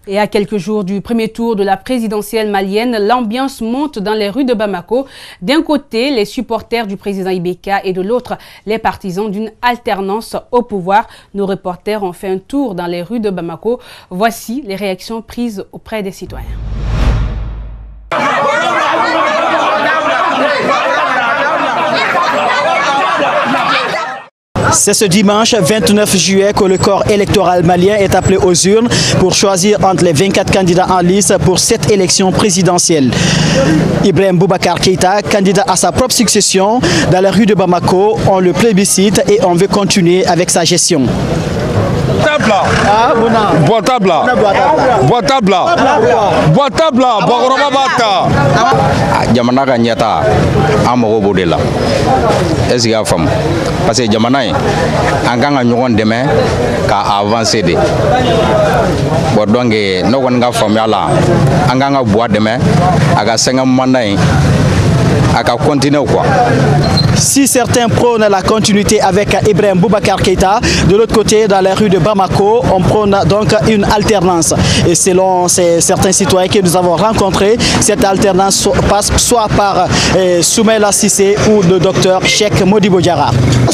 Et à quelques jours du premier tour de la présidentielle malienne, l'ambiance monte dans les rues de Bamako. D'un côté, les supporters du président Ibeka et de l'autre, les partisans d'une alternance au pouvoir. Nos reporters ont fait un tour dans les rues de Bamako. Voici les réactions prises auprès des citoyens. C'est ce dimanche 29 juillet que le corps électoral malien est appelé aux urnes pour choisir entre les 24 candidats en lice pour cette élection présidentielle. Ibrahim Boubacar Keïta, candidat à sa propre succession, dans la rue de Bamako, on le plébiscite et on veut continuer avec sa gestion. Jamana ka ɲɛta an mago b'o de la est-ce que y'a faamu parce que jamana in an kan ka ɲɔgɔn dɛmɛ ka avancer de bon donc ne kɔni ka faamuya la an kan ka buwa dɛmɛ a ka 5 mandat in a ka continuer quoi. Si certains prônent la continuité avec Ibrahim Boubacar Keïta, de l'autre côté, dans la rue de Bamako, on prône donc une alternance. Et selon certains citoyens que nous avons rencontrés, cette alternance passe soit par Soumaïla Cissé ou le docteur Cheikh Modibo Diarra.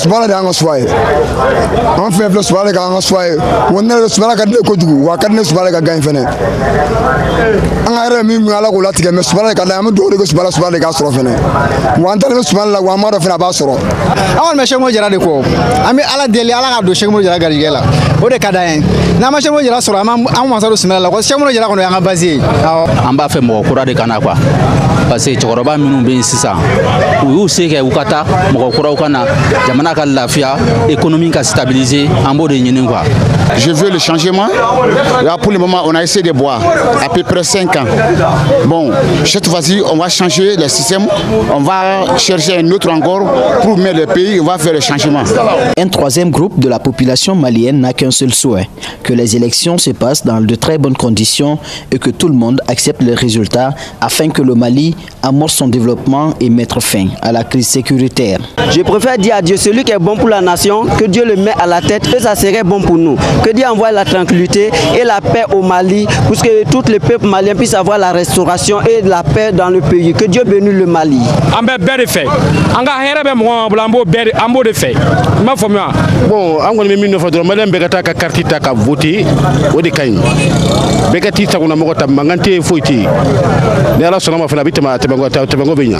Awal me Cheikh Modibo Diarra de ko ami ala deli ala ka do Cheikh Modibo Diarra garijɛ la o de ka d'an ye n'a ma Cheikh Modibo Diarra sɔrɔ an masa do Soumaïla la ko Cheikh Modibo Diarra kɔni y'an ka base ye an b'a fɛ mɔgɔ kura de kana quoi parce que cɛkɔrɔba minnu bɛ yen sisan u y'u se kɛ u ka taa mɔgɔ kuraw ka na jamana ka lafiya économie ka stabiliser an b'o de ɲini quoi. Je veux le changement. Là, pour le moment, on a essayé de boire à peu près 5 ans. Bon, cette fois-ci, on va changer le système. On va chercher un autre encore pour mettre le pays. On va faire le changement. Un troisième groupe de la population malienne n'a qu'un seul souhait, que les élections se passent dans de très bonnes conditions et que tout le monde accepte les résultats afin que le Mali amorce son développement et mette fin à la crise sécuritaire. Je préfère dire à Dieu, celui qui est bon pour la nation, que Dieu le met à la tête et ça serait bon pour nous. Que Dieu envoie la tranquillité et la paix au Mali pour que tout le peuple malien puisse avoir la restauration et la paix dans le pays. Que Dieu bénisse le Mali. Bon, on a mis une photo. Madame Begata ka carte ta ka voter o de kañ. Begati ta kuna moko ta mangante foiti. Ne ala sona ma fana bitama tebango benya.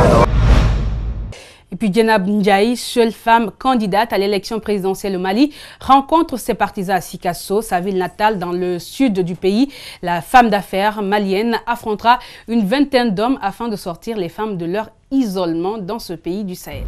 Et puis Djenab Ndiaye, seule femme candidate à l'élection présidentielle au Mali, rencontre ses partisans à Sikasso, sa ville natale dans le sud du pays. La femme d'affaires malienne affrontera une vingtaine d'hommes afin de sortir les femmes de leur isolement dans ce pays du Sahel.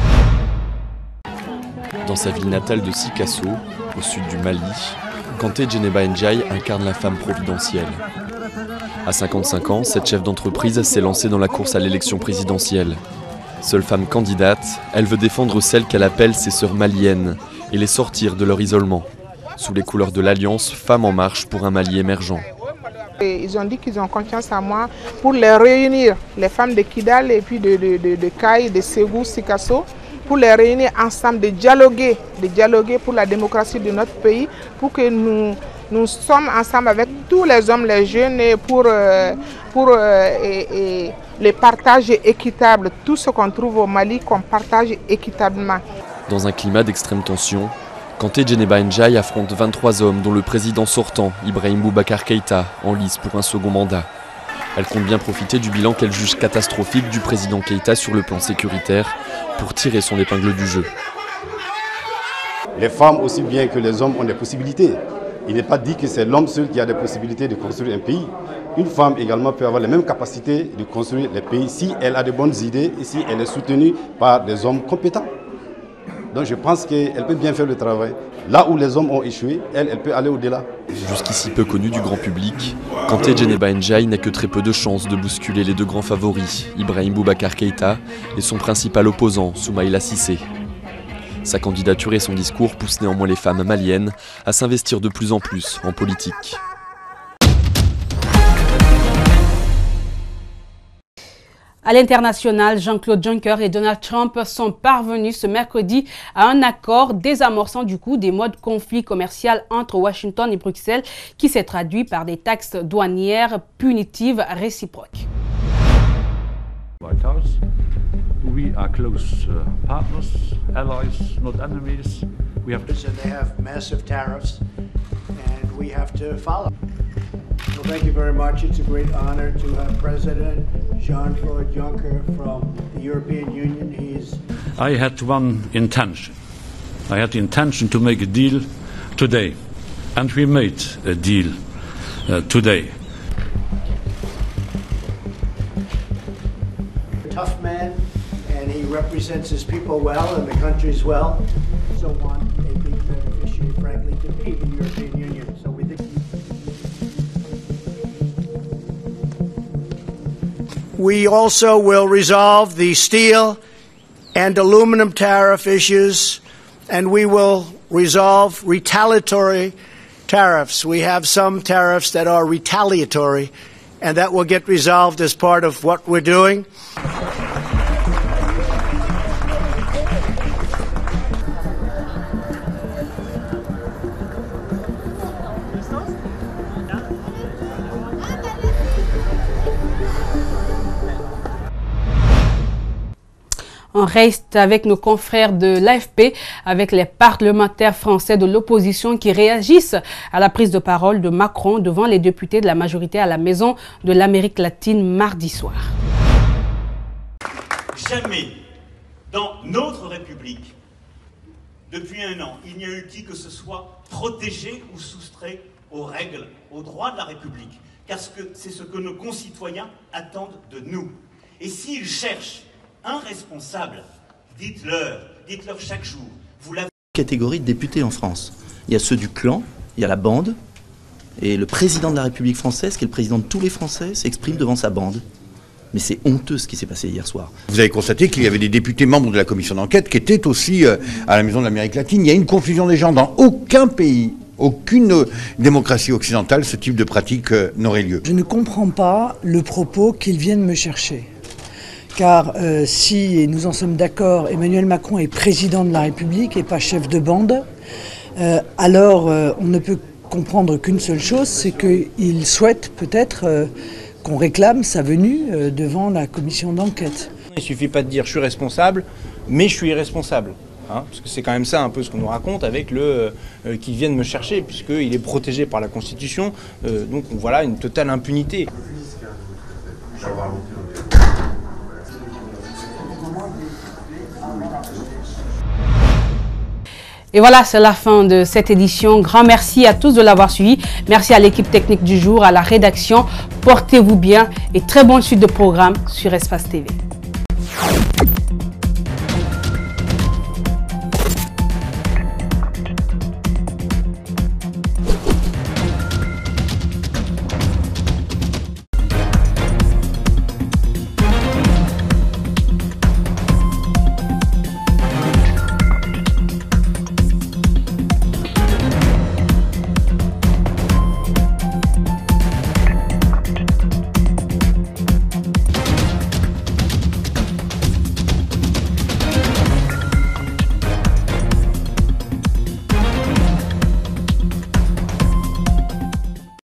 Dans sa ville natale de Sikasso, au sud du Mali, Kanté Djeneba Ndiaye incarne la femme providentielle. À 55 ans, cette chef d'entreprise s'est lancée dans la course à l'élection présidentielle. Seule femme candidate, elle veut défendre celles qu'elle appelle ses sœurs maliennes et les sortir de leur isolement. Sous les couleurs de l'Alliance Femmes en marche pour un Mali émergent. Ils ont dit qu'ils ont confiance en moi pour les réunir, les femmes de Kidal et puis de Kaï, de Ségou, Sikasso, pour les réunir ensemble, de dialoguer pour la démocratie de notre pays, pour que nous sommes ensemble avec tous les hommes, les jeunes, pour le partage équitable. Tout ce qu'on trouve au Mali, qu'on partage équitablement. Dans un climat d'extrême tension, Kanté Djeneba Ndiaye affronte 23 hommes, dont le président sortant, Ibrahim Boubacar Keïta, en lice pour un second mandat. Elle compte bien profiter du bilan qu'elle juge catastrophique du président Keïta sur le plan sécuritaire pour tirer son épingle du jeu. Les femmes aussi bien que les hommes ont des possibilités. Il n'est pas dit que c'est l'homme seul qui a des possibilités de construire un pays. Une femme également peut avoir les mêmes capacités de construire les pays si elle a de bonnes idées et si elle est soutenue par des hommes compétents. Donc je pense qu'elle peut bien faire le travail. Là où les hommes ont échoué, elle peut aller au-delà. Jusqu'ici peu connue du grand public, Kanté Djeneba Ndiaye n'a que très peu de chances de bousculer les deux grands favoris, Ibrahim Boubacar Keïta et son principal opposant, Soumaïla Cissé. Sa candidature et son discours poussent néanmoins les femmes maliennes à s'investir de plus en plus en politique. À l'international, Jean-Claude Juncker et Donald Trump sont parvenus ce mercredi à un accord désamorçant du coup des mois de conflit commercial entre Washington et Bruxelles qui s'est traduit par des taxes douanières punitives réciproques. White House. We are close partners, allies, not enemies. We have they have massive tariffs, and we have to follow. Well, thank you very much. It's a great honor to have President Jean-Claude Juncker from the European Union. I had one intention. I had the intention to make a deal today, and we made a deal today. Tough man, and he represents his people well and the countries well. So want a big beneficiary, frankly, to be the European Union. So we think we also will resolve the steel and aluminum tariff issues, and we will resolve retaliatory tariffs. We have some tariffs that are retaliatory, and that will get resolved as part of what we're doing. On reste avec nos confrères de l'AFP, avec les parlementaires français de l'opposition qui réagissent à la prise de parole de Macron devant les députés de la majorité à la Maison de l'Amérique latine mardi soir. Jamais dans notre République, depuis un an, il n'y a eu qui que ce soit protégé ou soustrait aux règles, aux droits de la République. Car c'est ce que nos concitoyens attendent de nous. Et s'ils cherchent un responsable, dites-leur chaque jour. Vous l'avez. Catégorie de députés en France. Il y a ceux du clan, il y a la bande, et le président de la République française, qui est le président de tous les Français, s'exprime devant sa bande. Mais c'est honteux ce qui s'est passé hier soir. Vous avez constaté qu'il y avait des députés membres de la commission d'enquête qui étaient aussi à la Maison de l'Amérique latine. Il y a une confusion des gens. Dans aucun pays, aucune démocratie occidentale, ce type de pratique n'aurait lieu. Je ne comprends pas le propos qu'ils viennent me chercher. Car si, et nous en sommes d'accord, Emmanuel Macron est président de la République et pas chef de bande, alors on ne peut comprendre qu'une seule chose, c'est qu'il souhaite peut-être qu'on réclame sa venue devant la commission d'enquête. Il ne suffit pas de dire je suis responsable, mais je suis irresponsable. Hein, parce que c'est quand même ça un peu ce qu'on nous raconte avec le qu'ils viennent me chercher, puisqu'il est protégé par la Constitution, donc voilà une totale impunité. Et voilà, c'est la fin de cette édition. Grand merci à tous de l'avoir suivi. Merci à l'équipe technique du jour, à la rédaction. Portez-vous bien et très bonne suite de programme sur Espace TV.